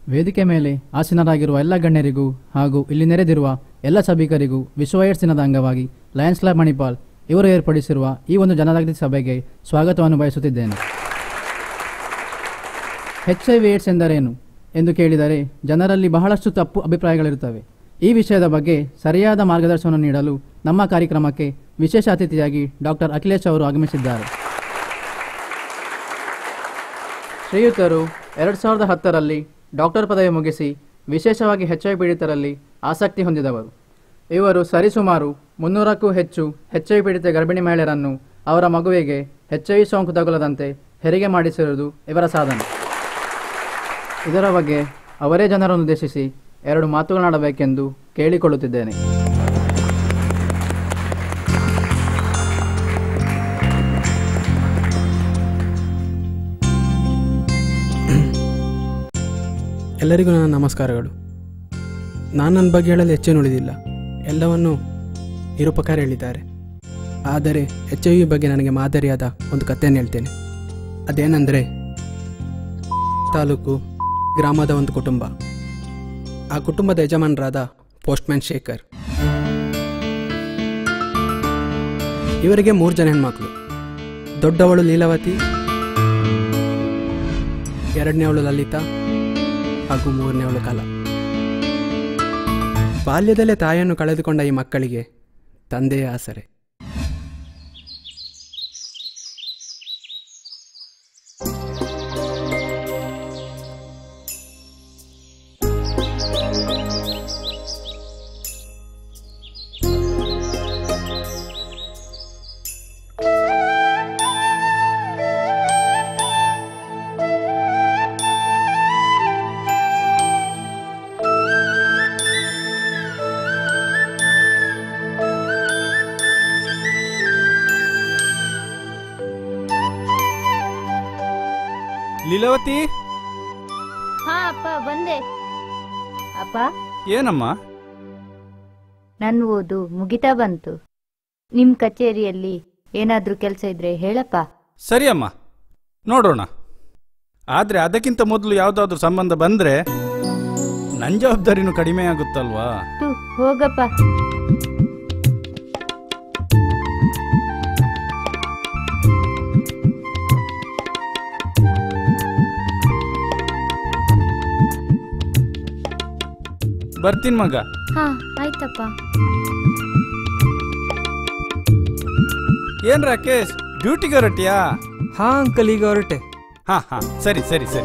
ವೇದಿಕೆ ಮೇಲೆ ಆಸೀನರಾಗಿರುವ ಎಲ್ಲ ಗಣ್ಯರಿಗೂ ಹಾಗೂ ಇಲ್ಲಿ ನೆರೆದಿರುವ ಎಲ್ಲ ಸಭಿಕರಿಗೂ ವಿಶ್ವ ಏಡ್ಸ್ ದಿನದ ಅಂಗವಾಗಿ ಲಯನ್ಸ್ ಕ್ಲಬ್ ಮಣಿಪಾಲ್ ಇವರು ಏರ್ಪಡಿಸಿರುವ ಈ ಒಂದು ಜನಜಾಗೃತಿ ಸಭೆಗೆ ಸ್ವಾಗತವನ್ನು ಬಯಸುತ್ತಿದ್ದೇನೆ. HIV ಏಡ್ಸ್ ಎಂದರೇನು ಎಂದು ಕೇಳಿದರೆ ಜನರಲ್ಲಿ ಬಹಳಷ್ಟು ತಪ್ಪು ಅಭಿಪ್ರಾಯಗಳಿರುತ್ತವೆ. ಈ ವಿಷಯದ ಬಗ್ಗೆ ಸರಿಯಾದ ಮಾರ್ಗದರ್ಶನವನ್ನು ನೀಡಲು ನಮ್ಮ ಕಾರ್ಯಕ್ರಮಕ್ಕೆ ವಿಶೇಷ ಅತಿಥಿಯಾಗಿ ಡಾಕ್ಟರ್ ಅಖಿಲೇಶ್ ಅವರು ಆಗಮಿಸಿದ್ದಾರೆ. ಶ್ರೀಯುತರು 2010ರಲ್ಲಿ ಡಾಕ್ಟರ್ ಪದವಿ ಮುಗಿಸಿ ವಿಶೇಷವಾಗಿ HIV ಪೀಡಿತರಲ್ಲಿ ಆಸಕ್ತಿ ಹೊಂದಿದವರು. ಇವರು ಸರಿಸುಮಾರು 300ಕ್ಕೂ ಹೆಚ್ಚು HIV ಪೀಡಿತ ಗರ್ಭಿಣಿ ಮಹಿಳೆಯರನ್ನು ಅವರ ಮಗುವಿಗೆ HIV ಸೋಂಕು ತಗುಲದಂತೆ ಹೆರಿಗೆ ಮಾಡಿಸಿರುವುದು ಇವರ ಸಾಧನೆ. ಇದರ ಬಗ್ಗೆ ಅವರೇ ಜನರನ್ನು ಉದ್ದೇಶಿಸಿ 2 ಮಾತುಗಳನ್ನಾಡಬೇಕೆಂದು ಕೇಳಿಕೊಳ್ಳುತ್ತಿದ್ದೇನೆ. ಎಲ್ಲರಿಗೂ ನನ್ನ ನಮಸ್ಕಾರಗಳು. ನಾನು ನನ್ನ ಬಗ್ಗೆ ಹೇಳಲು ಹೆಚ್ಚೇನುಳಿದಿಲ್ಲ, ಎಲ್ಲವನ್ನೂ ನಿರೂಪಕಾರ ಹೇಳಿದ್ದಾರೆ. ಆದರೆ HIV ಬಗ್ಗೆ ನನಗೆ ಮಾದರಿಯಾದ ಒಂದು ಕಥೆಯನ್ನು ಹೇಳ್ತೇನೆ. ಅದೇನೆಂದರೆ, ತಾಲೂಕು ಗ್ರಾಮದ ಒಂದು ಕುಟುಂಬ. ಆ ಕುಟುಂಬದ ಯಜಮಾನರಾದ ಪೋಸ್ಟ್ಮ್ಯಾನ್ ಶೇಖರ್. ಇವರಿಗೆ 3 ಜನ ಹೆಣ್ಮಕ್ಳು. ದೊಡ್ಡವಳು ಲೀಲಾವತಿ, ಎರಡನೇವಳು ಲಲಿತಾ ಹಾಗೂ 3ನೇವಳು ಕಲಾ. ಬಾಲ್ಯದಲ್ಲೇ ತಾಯಿಯನ್ನು ಕಳೆದುಕೊಂಡ ಈ ಮಕ್ಕಳಿಗೆ ತಂದೆಯೇ ಆಸರೆ. ಲೀಲಾವತಿ. ಹಾ ಅಪ್ಪ ಬಂದೆ. ಅಪ್ಪ ಏನಮ್ಮ? ನನ್ನ ಓದು ಮುಗಿತಾ ಬಂತು. ನಿಮ್ ಕಚೇರಿಯಲ್ಲಿ ಏನಾದ್ರೂ ಕೆಲಸ ಇದ್ರೆ ಹೇಳಪ್ಪ. ಸರಿ ಅಮ್ಮ, ನೋಡೋಣ. ಆದ್ರೆ ಅದಕ್ಕಿಂತ ಮೊದಲು ಯಾವ್ದಾದ್ರು ಸಂಬಂಧ ಬಂದ್ರೆ ನನ್ನ ಜವಾಬ್ದಾರಿನೂ ಕಡಿಮೆ ಆಗುತ್ತಲ್ವಾ? ಹೋಗಪ್ಪ. ಬರ್ತೀನಿ ಮಗ. ಹಾ ಆಯ್ತಪ್ಪ. ಏನ್ ರಾಕೇಶ್, ಡ್ಯೂಟಿಗೆ ಹೊರಟಿಯಾ? ಹಾ ಅಂಕಲ್, ಈಗ ಹೊರಟೆ. ಹಾ ಹಾ, ಸರಿ ಸರಿ ಸರಿ.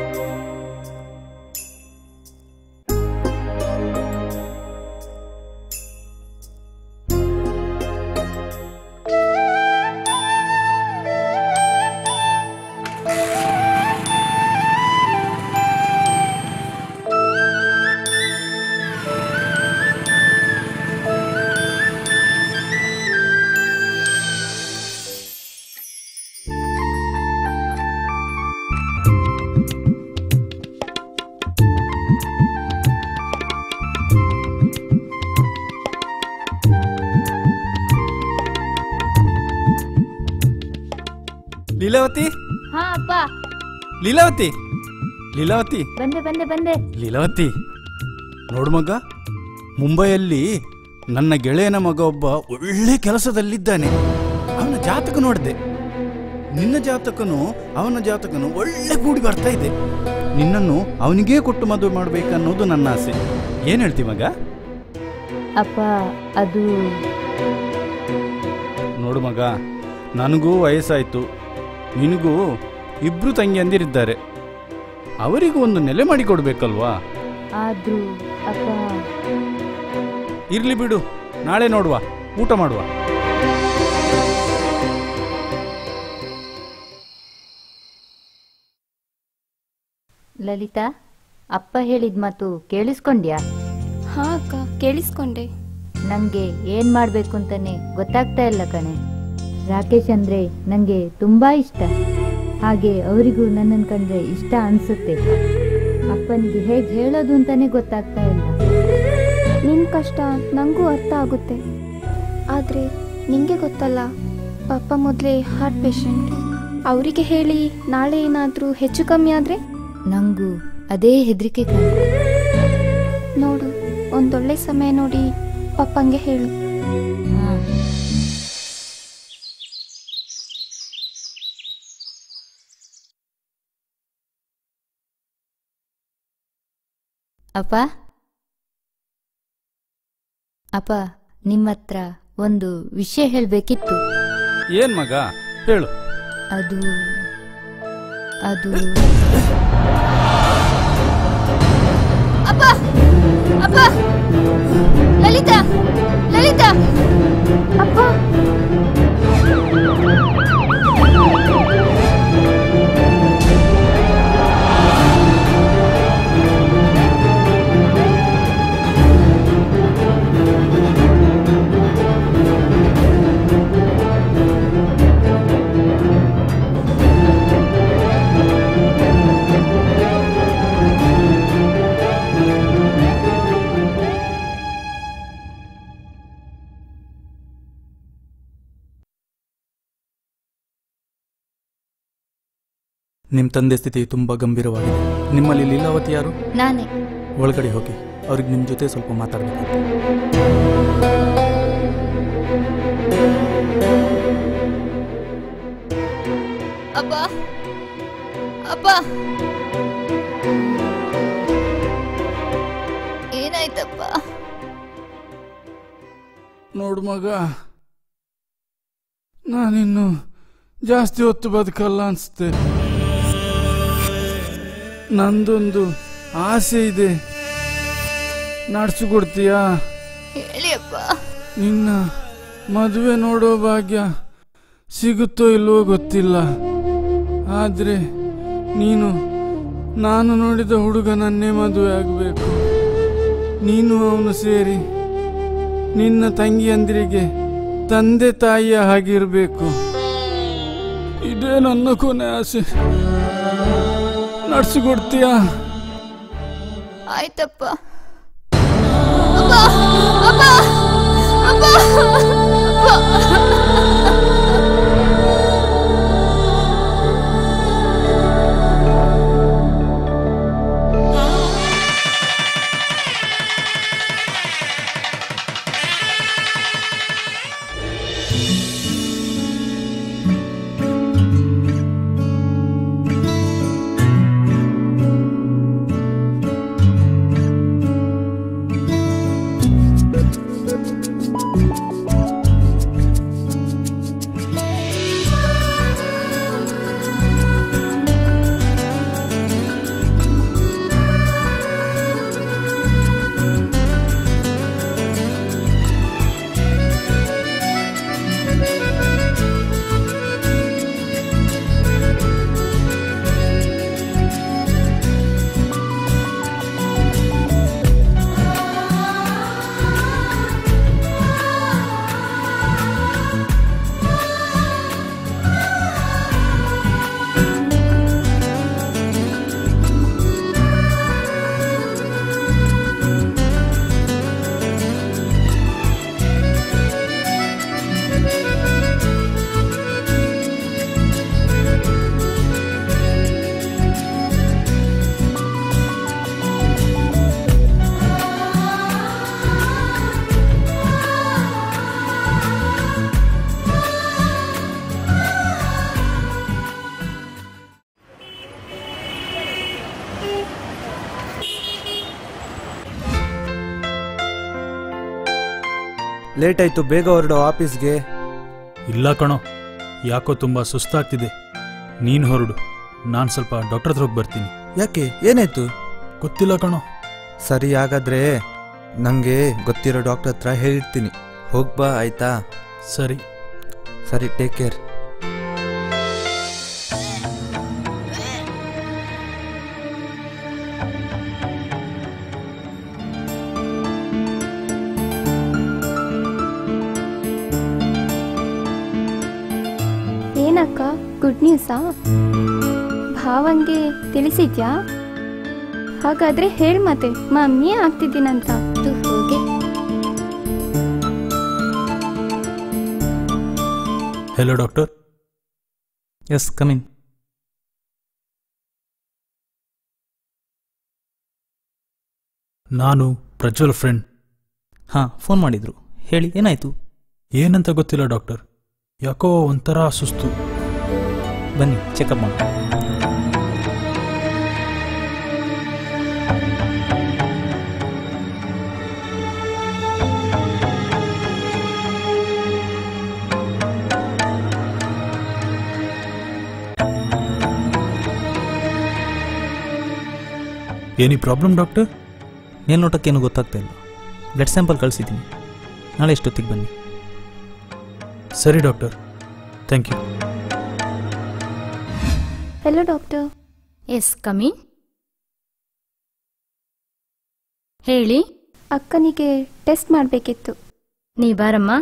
ಲೀಲಾವತಿ. ಹಾ ಅಪ್ಪ. ಲೀಲಾವತಿ, ಲೀಲಾವತಿ. ಬಂದೆ ಬಂದೆ ಬಂದೆ. ಲೀಲಾವತಿ, ನೋಡು ಮಗ, ಮುಂಬೈಯಲ್ಲಿ ನನ್ನ ಗೆಳೆಯನ ಮಗ ಒಬ್ಬ ಒಳ್ಳೆ ಕೆಲಸದಲ್ಲಿದ್ದಾನೆ. ಅವನ ಜಾತಕ ನೋಡಿದೆ. ನಿನ್ನ ಜಾತಕನು ಅವನ ಜಾತಕನು ಒಳ್ಳೆ ಕೂಡಿ ಬರ್ತಾ ಇದೆ. ನಿನ್ನನ್ನು ಅವನಿಗೇ ಕೊಟ್ಟು ಮದುವೆ ಮಾಡ್ಬೇಕನ್ನೋದು ನನ್ನ ಆಸೆ. ಏನ್ ಹೇಳ್ತಿ ಮಗ? ಅಪ್ಪ ಅದು ನೋಡು ಮಗ, ನನಗೂ ವಯಸ್ಸಾಯ್ತು, ನಿನಗೂ 2 ತಂಗಿಯಂದಿರಿದ್ದಾರೆ. ಅವರಿಗೂ ಒಂದು ನೆಲೆ ಮಾಡಿ ಕೊಡ್ಬೇಕಲ್ವಾ? ಆದ್ರೂ ಅಪ್ಪ. ಇರ್ಲಿ ಬಿಡು, ನಾಳೆ ನೋಡುವ, ಊಟ ಮಾಡುವ. ಲಲಿತಾ, ಅಪ್ಪ ಹೇಳಿದ ಮಾತು ಕೇಳಿಸ್ಕೊಂಡ್ಯಾ? ಹಾ ಅಕ್ಕ, ಕೇಳಿಸ್ಕೊಂಡೆ. ನಂಗೆ ಏನ್ ಮಾಡ್ಬೇಕು ಅಂತಾನೆ ಗೊತ್ತಾಗ್ತಾ ಇಲ್ಲ ಕಣೆ. ರಾಕೇಶ್ ಅಂದ್ರೆ ನಂಗೆ ತುಂಬಾ ಇಷ್ಟ. ಹಾಗೆ ಅವರಿಗೂ ನನ್ನನ್ನು ಕಂಡ್ರೆ ಇಷ್ಟ ಅನ್ಸುತ್ತೆ. ಅಪ್ಪನಿಗೆ ಹೇಗೆ ಹೇಳೋದು ಅಂತಾನೆ ಗೊತ್ತಾಗ್ತಾ ಇಲ್ಲ. ನಿನ್ನ ಕಷ್ಟ ನನಗೂ ಅರ್ಥ ಆಗುತ್ತೆ. ಆದರೆ ನಿಂಗೆ ಗೊತ್ತಲ್ಲ, ಪಾಪ ಮೊದಲೇ ಹಾರ್ಟ್ ಪೇಷಂಟ್. ಅವರಿಗೆ ಹೇಳಿ ನಾಳೆ ಏನಾದರೂ ಹೆಚ್ಚು ಕಮ್ಮಿ ಆದರೆ ನಂಗೂ ಅದೇ ಹೆದರಿಕೆ ಕಣೆ. ನೋಡು, ಒಂದೊಳ್ಳೆ ಸಮಯ ನೋಡಿ ಪಪ್ಪಂಗೆ ಹೇಳು. ಹಾ. ಅಪ್ಪ ಅಪ್ಪ, ನಿಮ್ಮ ಹತ್ರ ಒಂದು ವಿಷಯ ಹೇಳಬೇಕಿತ್ತು. ಏನ್ ಮಗ, ಹೇಳು. ಅದು ಅದು ಅಪ್ಪ ಅಪ್ಪ, ಲಲಿತಾ ಲಲಿತಾ, ಅಪ್ಪ, ನಿಮ್ಮ ತಂದೆ ಸ್ಥಿತಿ ತುಂಬಾ ಗಂಭೀರವಾಗಿದೆ. ನಿಮ್ಮಲ್ಲಿ ಲೀಲಾವತಿ ಯಾರು? ನಾನೇ. ಒಳಗಡೆ ಹೋಗಿ, ಅವ್ರಿಗೆ ನಿಮ್ಮ ಜೊತೆ ಸ್ವಲ್ಪ ಮಾತಾಡಬೇಕು. ಅಪ್ಪ ಅಪ್ಪ, ಏನಾಯ್ತಪ್ಪ? ನೋಡು ಮಗ, ನಾನಿನ್ನು ಜಾಸ್ತಿ ಹೊತ್ತು ಬದುಕಲ್ಲ ಅನ್ಸುತ್ತೆ. ನಂದೊಂದು ಆಸೆ ಇದೆ, ನಡೆಸಿಕೊಡ್ತೀಯಾ? ಹೇಳಿಯಪ್ಪ. ನಿನ್ನ ಮದುವೆ ನೋಡೋ ಭಾಗ್ಯ ಸಿಗುತ್ತೋ ಇಲ್ವೋ ಗೊತ್ತಿಲ್ಲ, ಆದ್ರೆ ನೀನು ನಾನು ನೋಡಿದ ಹುಡುಗನನ್ನೇ ಮದುವೆ ಆಗಬೇಕು. ನೀನು ಅವನು ಸೇರಿ ನಿನ್ನ ತಂಗಿಯಂದಿರಿಗೆ ತಂದೆ ತಾಯಿಯ ಹಾಗಿರ್ಬೇಕು. ಇದೇ ನನ್ನ ಕೊನೆ ಆಸೆ. ನಡೆಸಿಕೊಡ್ತೀಯಾ? ಆಯ್ತಪ್ಪ. ಅಪ್ಪ ಅಪ್ಪ ಅಪ್ಪ ಅಪ್ಪ. ಲೇಟ್ ಆಯ್ತು, ಬೇಗ ಹೊರಡು ಆಫೀಸ್ಗೆ. ಇಲ್ಲ ಕಣೋ, ಯಾಕೋ ತುಂಬ ಸುಸ್ತಾಗ್ತಿದೆ. ನೀನು ಹೊರಡು, ನಾನು ಸ್ವಲ್ಪ ಡಾಕ್ಟರ್ ಹತ್ರ ಹೋಗಿ ಬರ್ತೀನಿ. ಯಾಕೆ, ಏನಾಯ್ತು? ಗೊತ್ತಿಲ್ಲ ಕಣೋ. ಸರಿ, ಹಾಗಾದ್ರೆ ನನಗೆ ಗೊತ್ತಿರೋ ಡಾಕ್ಟರ್ ಹತ್ರ ಹೇಳಿರ್ತೀನಿ, ಹೋಗ್ಬಾ ಆಯ್ತಾ? ಸರಿ ಸರಿ, ಟೇಕ್ ಕೇರ್. ಏನಕ್ಕ, ಗುಡ್ ನ್ಯೂಸಾ? ಭಾವಂಗೆ ತಿಳಿಸಿದ್ಯಾ? ಹಾಗಾದ್ರೆ ಹೇಳ್ ಮತ್ತೆ, ಮಮ್ಮಿ ಆಗ್ತಿದ್ದೀನಂತ. ಹೋಗಿ. Hello doctor. Yes, coming. ನಾನು ಪ್ರಜ್ವಲ್ ಫ್ರೆಂಡ್. ಹಾಂ, ಫೋನ್ ಮಾಡಿದ್ರು. ಹೇಳಿ, ಏನಾಯಿತು? ಏನಂತ ಗೊತ್ತಿಲ್ಲ ಡಾಕ್ಟರ್, ಯಾಕೋ ಒಂಥರ ಸುಸ್ತು. ಬನ್ನಿ, ಚೆಕಪ್ ಮಾಡಿ. ಏನಿ ಪ್ರಾಬ್ಲಮ್ ಡಾಕ್ಟರ್? ಮೇಲ್ನೋಟಕ್ಕೇನು ಗೊತ್ತಾಗ್ತಾ ಇಲ್ಲ. ಬ್ಲಡ್ ಸ್ಯಾಂಪಲ್ ಕಳಿಸಿದ್ದೀನಿ, ನಾಳೆ ಎಷ್ಟೊತ್ತಿಗೆ ಬನ್ನಿ. ಸರಿ doctor, thank you. Hello doctor. Yes, come in. ಹೇಳಿ. ಅಕ್ಕನಿಗೆ ಟೆಸ್ಟ್ ಮಾಡಬೇಕಿತ್ತು. ನೀ ಬಾರಮ್ಮ.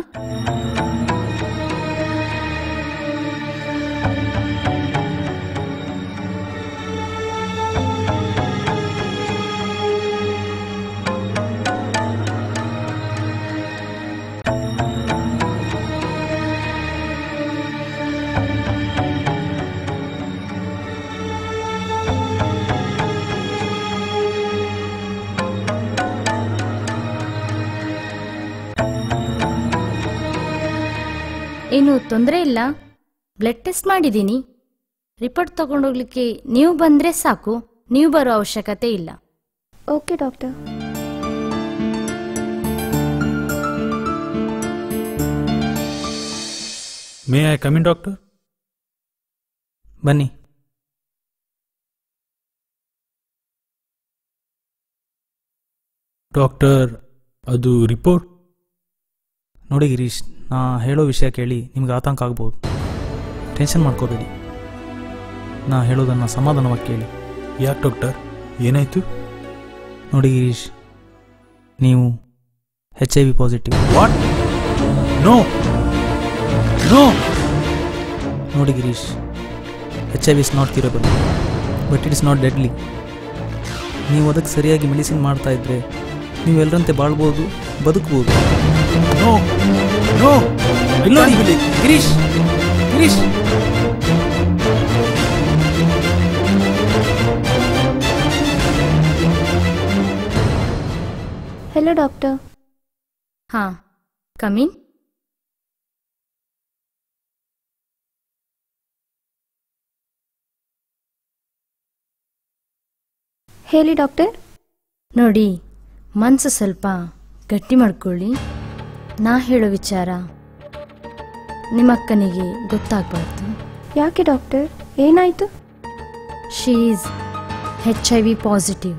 ಏನು ತೊಂದರೆ ಇಲ್ಲ, ಬ್ಲಡ್ ಟೆಸ್ಟ್ ಮಾಡಿದ್ದೀನಿ. ರಿಪೋರ್ಟ್ ತಗೊಂಡೋಗ್ಲಿಕ್ಕೆ ನೀವು ಬಂದರೆ ಸಾಕು, ನೀವು ಬರೋ ಅವಶ್ಯಕತೆ ಇಲ್ಲ. Okay doctor. May I come in doctor? ಬನ್ನಿ. ಡಾಕ್ಟರ್, ಅದು ರಿಪೋರ್ಟ್ ನೋಡಿ ಗಿರೀಶ್, ನಾ ಹೇಳೋ ವಿಷಯ ಕೇಳಿ ನಿಮ್ಗೆ ಆತಂಕ ಆಗ್ಬೋದು. ಟೆನ್ಷನ್ ಮಾಡ್ಕೋಬೇಡಿ, ನಾ ಹೇಳೋದನ್ನು ಸಮಾಧಾನವಾಗಿ ಕೇಳಿ. ಯಾಕೆ ಡಾಕ್ಟರ್, ಏನಾಯಿತು? ನೋಡಿ ಗಿರೀಶ್, ನೀವು HIV positive. What? No no. ನೋಡಿ Girish, HIV is not curable, but it is not deadly. ನೀವು ಅದಕ್ಕೆ ಸರಿಯಾಗಿ ಮೆಡಿಸಿನ್ ಮಾಡ್ತಾ ಇದ್ರೆ ನೀವೆಲ್ಲರಂತೆ ಬಾಳ್ಬೋದು, ಬದುಕ್ಬೋದು. No no. ನೋಡಿ ಗಿರೀಶ್, ಗಿರೀಶ್, ಹಲೋ ಡಾಕ್ಟರ್. ಹಾಂ, ಕಮಿನ್. ಹೇಳಿ ಡಾಕ್ಟರ್. ನೋಡಿ, ಮನಸ್ಸು ಸ್ವಲ್ಪ ಗಟ್ಟಿ ಮಾಡ್ಕೊಳ್ಳಿ. ನಾ ಹೇಳೋ ವಿಚಾರ ನಿಮ್ಮಕ್ಕನಿಗೆ ಗೊತ್ತಾಗಬಾರ್ದು. ಯಾಕೆ ಡಾಕ್ಟರ್, ಏನಾಯಿತು? She is HIV positive.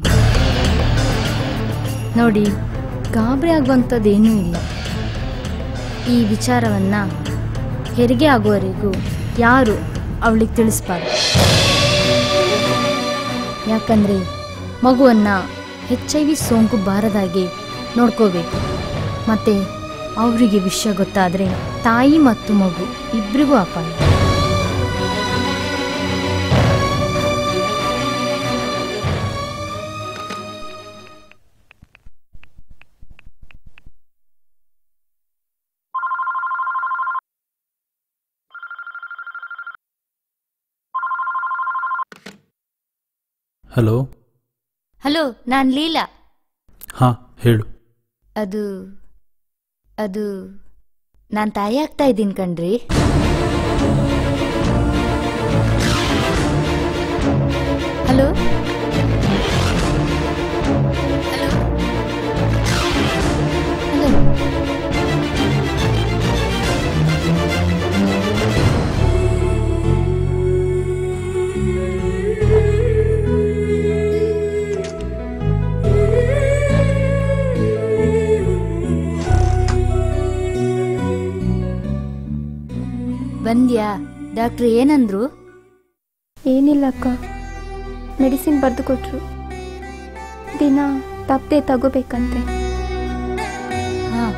ನೋಡಿ, ಗಾಬರಿ ಆಗುವಂಥದ್ದೇನೂ ಇಲ್ಲ. ಈ ವಿಚಾರವನ್ನು ಹೆರಿಗೆ ಆಗುವವರೆಗೂ ಯಾರು ಅವಳಿಗೆ ತಿಳಿಸ್ಬಾರ್ದು. ಯಾಕಂದರೆ ಮಗುವನ್ನು HIV ಸೋಂಕು ಬಾರದಾಗೆ ನೋಡ್ಕೋಬೇಕು. ಮತ್ತು ಅವರಿಗೆ ವಿಷಯ ಗೊತ್ತಾದರೆ ತಾಯಿ ಮತ್ತು ಮಗು ಇಬ್ಬರಿಗೂ ಅಪಾಯ. ಹಲೋ. ಹಲೋ, ನಾನು ಲೀಲಾ. ಹಾಂ, ಹೇಳು. ಅದು ಅದು ನಾನು ತಾಯಿ ಆಗ್ತಾ ಇದ್ದೀನಿ ಕಣ್ರಿ. ಹಲೋ. ಬಂದ್ಯಾ? ಡಾಕ್ಟ್ರ್ ಏನಂದ್ರು? ಏನಿಲ್ಲ ಅಕ್ಕ, ಮೆಡಿಸಿನ್ ಬರೆದು ಕೊಟ್ರು. ದಿನ ತಪ್ಪದೆ ತಗೋಬೇಕಂತೆ. ಹಾಂ.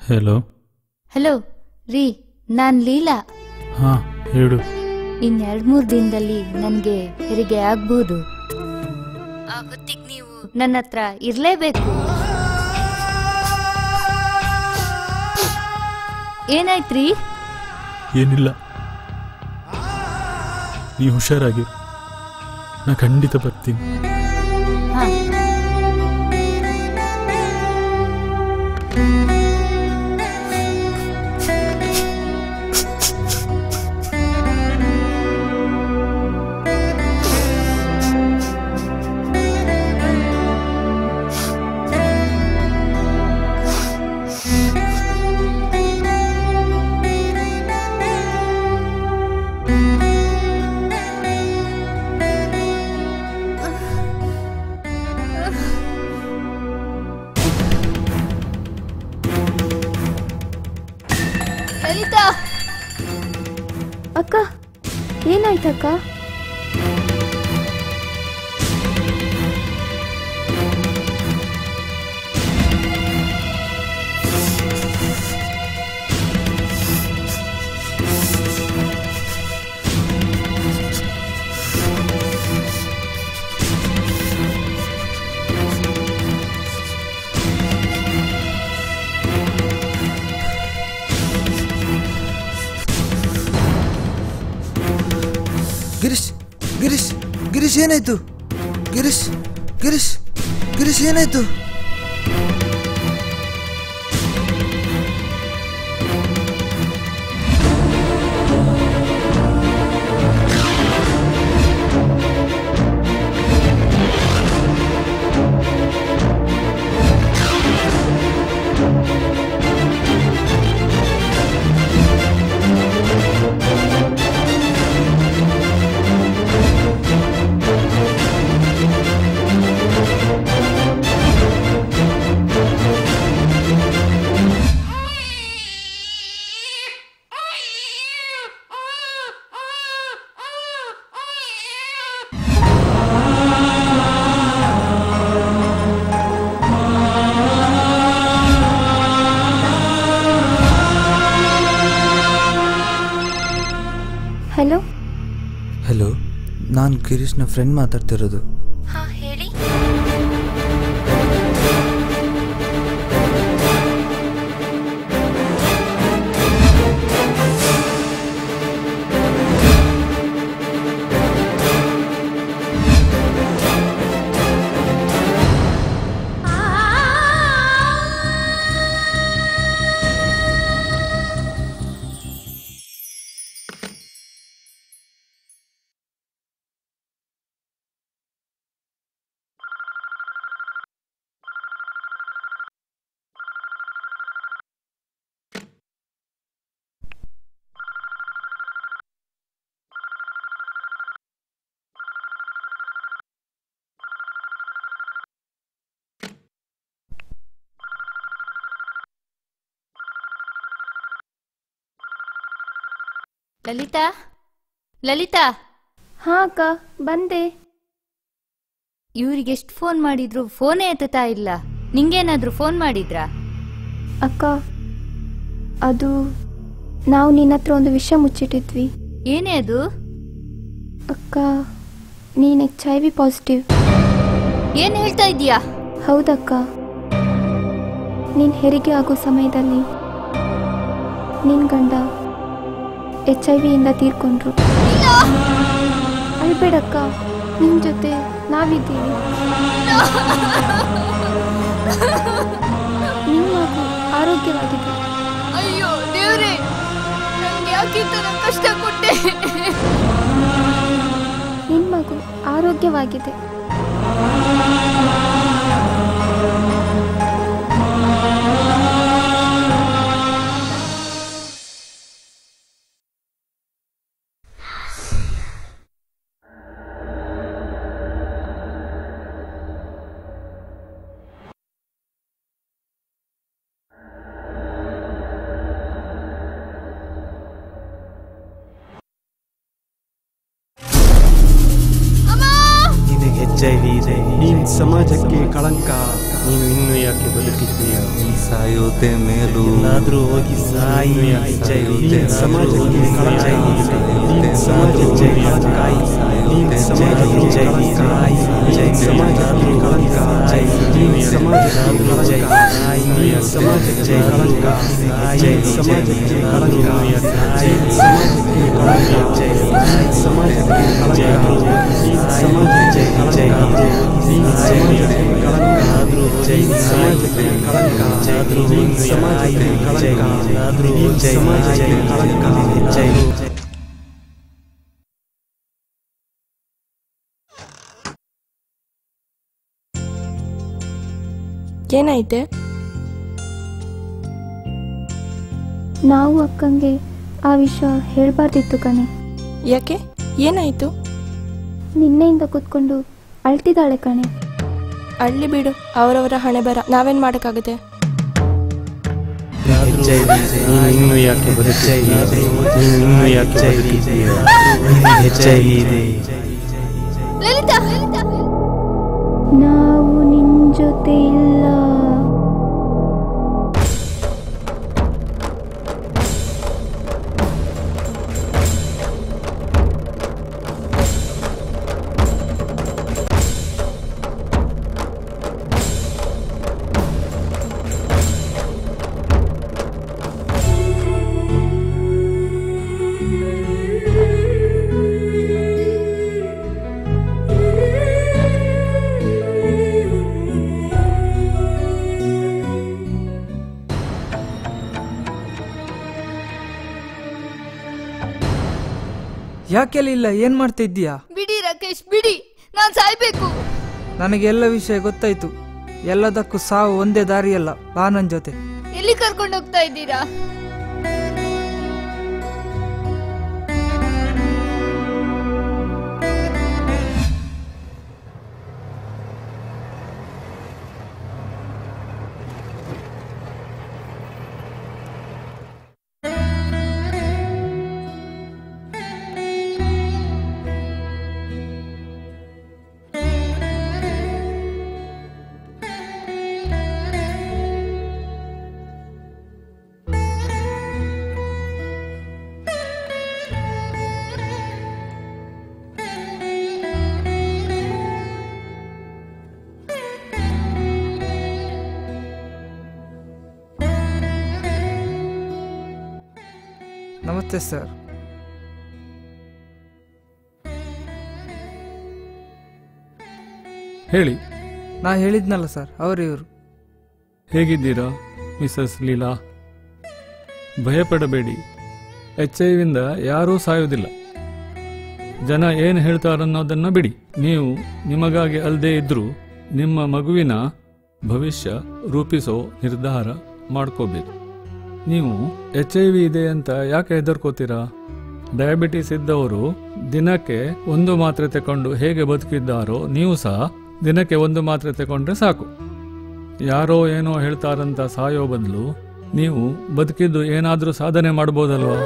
ಹಲೋ. ಹಲೋ ರೀ, ನಾನ್ ಲೀಲಾ. ಹಾಂ ಹೇಳು. ಇನ್ 2-3 ದಿನದಲ್ಲಿ ನನಗೆ ಹೆರಿಗೆ ಆಗ್ಬಹುದು. ಆ ಹೊತ್ತಿಗೆ ನೀವು ನನ್ನ ಹತ್ರ ಇರ್ಲೇಬೇಕು. ಏನಾಯ್ತ್ರಿ? ಏನಿಲ್ಲ, ನೀವು ಹುಷಾರಾಗಿ. ನಾ ಖಂಡಿತ ಬರ್ತೀನಿ. ಹಾ. ಅಕ್ಕ, ಏನಾಯ್ತಕ್ಕ? ಗಿರೀಶ್ ಗಿರೀಶ್ ಗಿರೀಶ್ ಏನಾಯ್ತು? ಗಿರೀಶ್ ಗಿರೀಶ್ ಗಿರೀಶ್ ಏನಾಯ್ತು? ಹಲೋ. ಹಲೋ, ನಾನು ಗಿರೀಶ್ನ ಫ್ರೆಂಡ್ ಮಾತಾಡ್ತಿರೋದು. ಹಾ, ಹೇಳಿ. ಲಲಿತಾ, ಲಲಿತಾ. ಹಾ ಅಕ್ಕ, ಬಂದೆ. ಇವ್ರಿಗೆ ಎಷ್ಟು ಫೋನ್ ಮಾಡಿದ್ರು ಫೋನೇ ಎತ್ತುತ್ತಾ ಇಲ್ಲ. ನಿಂಗೇನಾದ್ರೂ ಫೋನ್ ಮಾಡಿದ್ರಾ? ಅಕ್ಕ, ಅದು ನಾವು ನಿನ್ನ ಹತ್ರ ಒಂದು ವಿಷಯ ಮುಚ್ಚಿಟ್ಟಿದ್ವಿ. ಏನೇ ಅದು? ಅಕ್ಕ, ನೀನು HIV ಪಾಸಿಟಿವ್. ಏನ್ ಹೇಳ್ತಾ ಇದೀಯಾ? ಹೌದಕ್ಕ, ನೀನು ಹೆರಿಗೆ ಆಗೋ ಸಮಯದಲ್ಲಿ ನಿನ್ನ ಗಂಡ HIV ಇಂದ ತೀರ್ಕೊಂಡ್ರು. ಅಳ್ಬೇಡಕ್ಕ, ನಿನ್ನ ಜೊತೆ ನಾವಿದ್ದೀವಿ. ನಿಮ್ಮ ಮಗು ಆರೋಗ್ಯವಾಗಿದೆ. ಅಯ್ಯೋ ದೇವ್ರೇ, ನಂಗೆ ಯಾಕೆ ಈ ತರ ಕಷ್ಟ ಕೊಟ್ಟೆ? ನಿಮ್ಮ ಮಗು ಆರೋಗ್ಯವಾಗಿದೆ. HIV ಇದೆ, ನೀನ್ ಸಮಾಜಕ್ಕೆ ಕಳಂಕ. ನೀನು ಇನ್ನೂ ಯಾಕೆ ಬದುಕಿದ್ದೀಯ? ಸಾಯೋದೆ ಮೇಲು ಎಲ್ಲಾದ್ರೂ ಹೋಗಿ ಸಾಯಿ. ಏನಾಯ್ತೆ? ನಾವು ಅಕ್ಕಂಗೆ ಆ ವಿಷಯ ಹೇಳ್ಬಾರ್ದಿತ್ತು ಕಣೆ. ಯಾಕೆ? ಏನಾಯ್ತು? ನಿನ್ನೆಯಿಂದ ಕೂತ್ಕೊಂಡು ಅಳ್ತಿದ್ದಾಳೆ ಕಣೆ. ಅಳ್ಳಿ ಬಿಡು, ಅವರವರ ಹಣೆ ಬರ, ನಾವೇನ್ ಮಾಡಕ್ಕಾಗುತ್ತೆ? ಇನ್ನೂ ಯಾಕೆ ಬದುಕಿದ್ದೀಯ? ಇನ್ನೂ ಯಾಕೆ ಬದುಕಿದ್ದೀಯ? HIV ಇದೆ. ನಾವು ನಿನ್ ಜೊತೆ ಇಲ್ಲ. ಯಾಕೆಲ್ಲ ಇಲ್ಲ? ಏನ್ ಮಾಡ್ತಾ ಇದ್ದೀಯಾ? ಬಿಡಿ ರಾಕೇಶ್, ಬಿಡಿ, ನಾನ್ ಸಾಯ್ಬೇಕು. ನನಗೆಲ್ಲ ವಿಷಯ ಗೊತ್ತಾಯ್ತು. ಎಲ್ಲದಕ್ಕೂ ಸಾವು ಒಂದೇ ದಾರಿಯಲ್ಲ. ಬಾ ನನ್ ಜೊತೆ. ಎಲ್ಲಿ ಕರ್ಕೊಂಡು ಹೋಗ್ತಾ ಇದ್ದೀರಾ? ನಮಸ್ತೆ ಸರ್. ಹೇಳಿ. ನಾ ಹೇಳಿದ್ನಲ್ಲ ಸರ್, ಇವರು. ಹೇಗಿದ್ದೀರಾ ಮಿಸಸ್ ಲೀಲಾ? ಭಯಪಡಬೇಡಿ, HIV ಯಾರೂ ಸಾಯೋದಿಲ್ಲ. ಜನ ಏನು ಹೇಳ್ತಾರನ್ನೋದನ್ನ ಬಿಡಿ. ನೀವು ನಿಮಗಾಗಿ ಅಲ್ಲದೆ ಇದ್ರೂ ನಿಮ್ಮ ಮಗುವಿನ ಭವಿಷ್ಯ ರೂಪಿಸೋ ನಿರ್ಧಾರ ಮಾಡ್ಕೋಬೇಕು. ನೀವು HIV ಇದೆ ಅಂತ ಯಾಕೆ ಹೆದರ್ಕೋತೀರಾ? ಡಯಾಬಿಟಿಸ್ ಇದ್ದವರು ದಿನಕ್ಕೆ 1 ಮಾತ್ರೆ ತಗೊಂಡು ಹೇಗೆ ಬದುಕಿದ್ದಾರೋ ನೀವು ಸಹ ದಿನಕ್ಕೆ 1 ಮಾತ್ರೆ ತಗೊಂಡ್ರೆ ಸಾಕು. ಯಾರೋ ಏನೋ ಹೇಳ್ತಾರಂತ ಸಾಯೋ ಬದಲು ನೀವು ಬದುಕಿದ್ದು ಏನಾದರೂ ಸಾಧನೆ ಮಾಡ್ಬೋದಲ್ವಾ?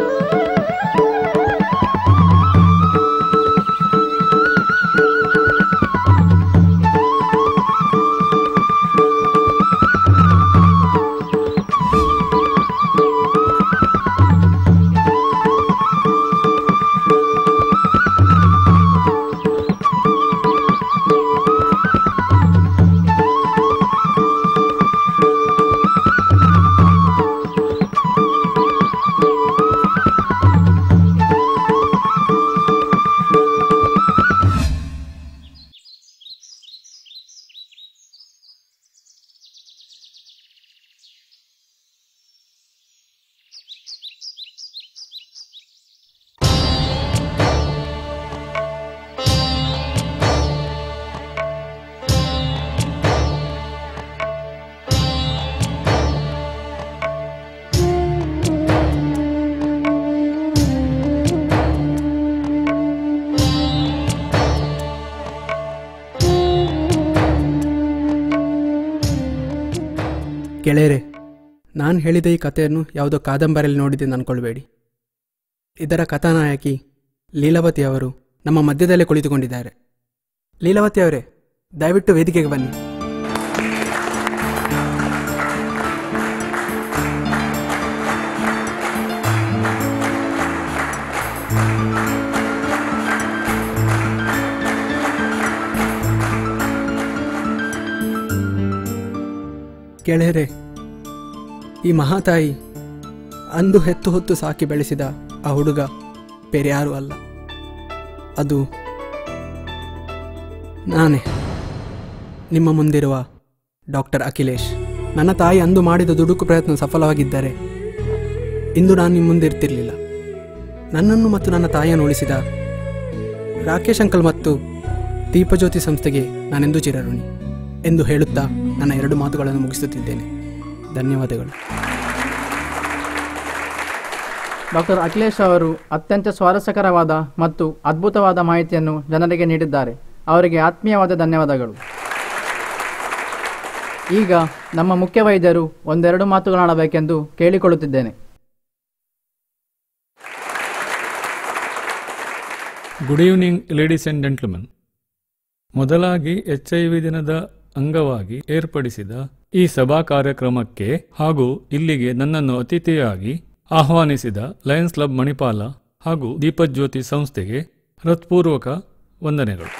ಗೆಳೆಯರೆ, ನಾನು ಹೇಳಿದ ಈ ಕಥೆಯನ್ನು ಯಾವುದೋ ಕಾದಂಬರಿಯಲ್ಲಿ ನೋಡಿದ್ದೇನೆ ಅಂದ್ಕೊಳ್ಬೇಡಿ. ಇದರ ಕಥಾನಾಯಕಿ ಲೀಲಾವತಿ ಅವರು ನಮ್ಮ ಮಧ್ಯದಲ್ಲೇ ಕುಳಿತುಕೊಂಡಿದ್ದಾರೆ. ಲೀಲಾವತಿ ಅವರೇ, ದಯವಿಟ್ಟು ವೇದಿಕೆಗೆ ಬನ್ನಿ. ಗೆಳೆಯರೆ, ಈ ಮಹಾತಾಯಿ ಅಂದು ಹೆತ್ತು ಹೊತ್ತು ಸಾಕಿ ಬೆಳೆಸಿದ ಆ ಹುಡುಗ ಬೇರೆ ಯಾರೂ ಅಲ್ಲ, ಅದು ನಾನೇ, ನಿಮ್ಮ ಮುಂದಿರುವ ಡಾಕ್ಟರ್ ಅಖಿಲೇಶ್. ನನ್ನ ತಾಯಿ ಅಂದು ಮಾಡಿದ ದುಡುಕು ಪ್ರಯತ್ನ ಸಫಲವಾಗಿದ್ದರೆ ಇಂದು ನಾನು ನಿಮ್ಮ ಮುಂದೆ ಇರ್ತಿರಲಿಲ್ಲ. ನನ್ನನ್ನು ಮತ್ತು ನನ್ನ ತಾಯಿಯನ್ನು ಉಳಿಸಿದ ರಾಕೇಶ್ ಅಂಕಲ್ ಮತ್ತು ದೀಪಜ್ಯೋತಿ ಸಂಸ್ಥೆಗೆ ನಾನೆಂದೂ ಚಿರಋಣಿ ಎಂದು ಹೇಳುತ್ತಾ ನನ್ನ 2 ಮಾತುಗಳನ್ನು ಮುಗಿಸುತ್ತಿದ್ದೇನೆ. ಧನ್ಯವಾದಗಳು. ಡಾಕ್ಟರ್ ಅಖಿಲೇಶ್ ಅವರು ಅತ್ಯಂತ ಸ್ವಾರಸ್ಯಕರವಾದ ಮತ್ತು ಅದ್ಭುತವಾದ ಮಾಹಿತಿಯನ್ನು ಜನರಿಗೆ ನೀಡಿದ್ದಾರೆ. ಅವರಿಗೆ ಆತ್ಮೀಯವಾದ ಧನ್ಯವಾದಗಳು. ಈಗ ನಮ್ಮ ಮುಖ್ಯ ವೈದ್ಯರು 1-2 ಮಾತುಗಳಾಡಬೇಕೆಂದು ಕೇಳಿಕೊಳ್ಳುತ್ತಿದ್ದೇನೆ. Good evening ladies and gentlemen. ಮೊದಲಾಗಿ HIV ದಿನದ ಅಂಗವಾಗಿ ಏರ್ಪಡಿಸಿದ ಈ ಸಭಾ ಕಾರ್ಯಕ್ರಮಕ್ಕೆ ಹಾಗೂ ಇಲ್ಲಿಗೆ ನನ್ನನ್ನು ಅತಿಥಿಯಾಗಿ ಆಹ್ವಾನಿಸಿದ ಲಯನ್ಸ್ ಕ್ಲಬ್ ಮಣಿಪಾಲ ಹಾಗೂ ದೀಪಜ್ಯೋತಿ ಸಂಸ್ಥೆಗೆ ಹೃತ್ಪೂರ್ವಕ ವಂದನೆಗಳು.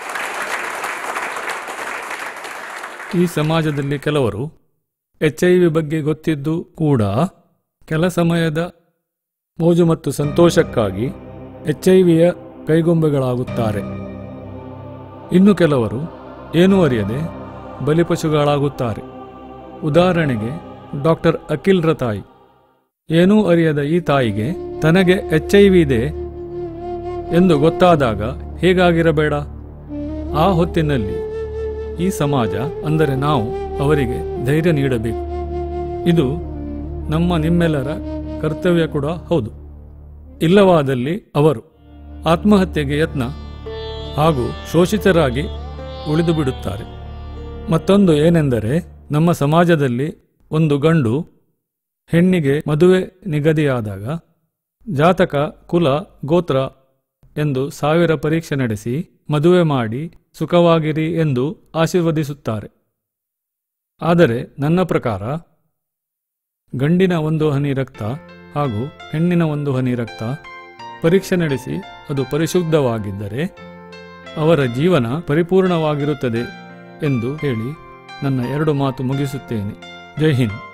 ಈ ಸಮಾಜದಲ್ಲಿ ಕೆಲವರು HIV ಬಗ್ಗೆ ಗೊತ್ತಿದ್ದು ಕೂಡ ಕೆಲ ಸಮಯದ ಮೋಜು ಮತ್ತು ಸಂತೋಷಕ್ಕಾಗಿ HIVಯ ಕೈಗೊಂಬೆಗಳಾಗುತ್ತಾರೆ. ಇನ್ನು ಕೆಲವರು ಏನೂ ಅರಿಯದೆ ಬಲಿಪಶುಗಳಾಗುತ್ತಾರೆ. ಉದಾಹರಣೆಗೆ ಡಾಕ್ಟರ್ ಅಖಿಲ್ರ ತಾಯಿ. ಏನೂ ಅರಿಯದ ಈ ತಾಯಿಗೆ ತನಗೆ HIV ಇದೆ ಎಂದು ಗೊತ್ತಾದಾಗ ಹೇಗಾಗಿರಬೇಡ? ಆ ಹೊತ್ತಿನಲ್ಲಿ ಈ ಸಮಾಜ ಅಂದರೆ ನಾವು ಅವರಿಗೆ ಧೈರ್ಯ ನೀಡಬೇಕು. ಇದು ನಿಮ್ಮೆಲ್ಲರ ಕರ್ತವ್ಯ ಕೂಡ ಹೌದು. ಇಲ್ಲವಾದಲ್ಲಿ ಅವರು ಆತ್ಮಹತ್ಯೆಗೆ ಯತ್ನ ಹಾಗೂ ಶೋಷಿತರಾಗಿ ಉಳಿದು ಬಿಡುತ್ತಾರೆ. ಮತ್ತೊಂದು ಏನೆಂದರೆ, ನಮ್ಮ ಸಮಾಜದಲ್ಲಿ ಒಂದು ಗಂಡು ಹೆಣ್ಣಿಗೆ ಮದುವೆ ನಿಗದಿಯಾದಾಗ ಜಾತಕ, ಕುಲ, ಗೋತ್ರ ಎಂದು 1000 ಪರೀಕ್ಷೆ ನಡೆಸಿ ಮದುವೆ ಮಾಡಿ ಸುಖವಾಗಿರಿ ಎಂದು ಆಶೀರ್ವದಿಸುತ್ತಾರೆ. ಆದರೆ ನನ್ನ ಪ್ರಕಾರ ಗಂಡಿನ 1 ಹನಿ ರಕ್ತ ಹಾಗೂ ಹೆಣ್ಣಿನ 1 ಹನಿ ರಕ್ತ ಪರೀಕ್ಷೆ ನಡೆಸಿ ಅದು ಪರಿಶುದ್ಧವಾಗಿದ್ದರೆ ಅವರ ಜೀವನ ಪರಿಪೂರ್ಣವಾಗಿರುತ್ತದೆ ಎಂದು ಹೇಳಿ ನನ್ನ 2 ಮಾತು ಮುಗಿಸುತ್ತೇನೆ. ಜೈ ಹಿಂದ್.